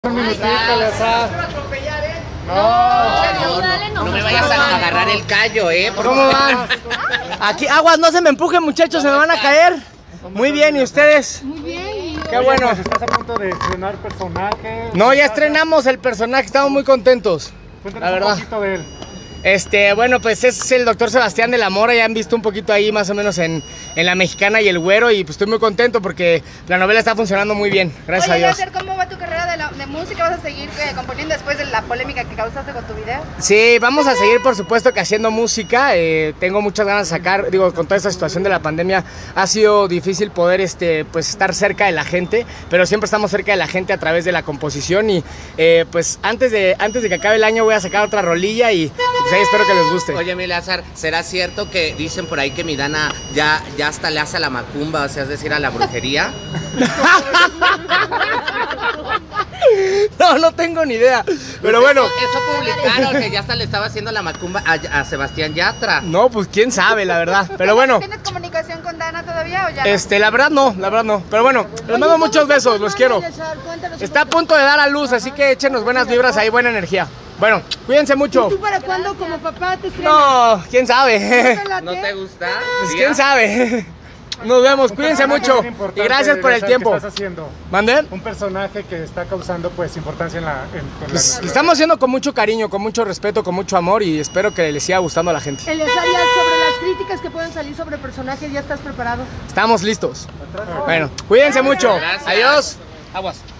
Un minutito, Lesa. No me vayas a agarrar el callo, ¿Cómo van? Aquí, aguas, no se me empujen, muchachos, se me van a caer. Muy bien, ¿y ustedes? Muy bien. Qué bueno. Pues estás a punto de estrenar personaje. No, ya estrenamos el personaje, estamos muy contentos. Cuéntanos La verdad. un poquito de él. Bueno, pues es el doctor Sebastián de la Mora, ya han visto un poquito ahí más o menos en La Mexicana y El Güero, y pues estoy muy contento porque la novela está funcionando muy bien, gracias a Dios. ¿Cómo va tu carrera de música? ¿Vas a seguir componiendo después de la polémica que causaste con tu video? Sí, vamos a seguir por supuesto que haciendo música, tengo muchas ganas de sacar, con toda esta situación de la pandemia ha sido difícil poder pues estar cerca de la gente, pero siempre estamos cerca de la gente a través de la composición y pues antes de que acabe el año voy a sacar otra rolilla y pues ahí espero que les guste. Oye, mi Lázaro, ¿será cierto que dicen por ahí que mi Dana ya hasta le hace a la macumba, o sea, es decir, a la brujería? No tengo ni idea, pero bueno. Eso publicaron, que ya hasta le estaba haciendo la macumba a Sebastián Yatra. No, pues quién sabe, la verdad, pero bueno. ¿Tienes comunicación con Dana todavía o ya no? La verdad no, pero bueno, les mando muchos besos, los quiero. Está a punto de dar a luz, así que échenos buenas vibras ahí, buena energía. Bueno, cuídense mucho. ¿Tú para cuándo como papá te estrenas? No, quién sabe. ¿No te gusta? Pues quién sabe. Nos vemos, cuídense mucho y gracias por el tiempo. ¿Qué estás haciendo? ¿Mandé? Un personaje que está causando pues importancia en la Pues lo estamos haciendo con mucho cariño, con mucho respeto, con mucho amor y espero que les siga gustando a la gente. Eleazar, sobre las críticas que pueden salir sobre personajes, ¿ya estás preparado? Estamos listos. Bueno, cuídense mucho. Gracias. Adiós. Aguas.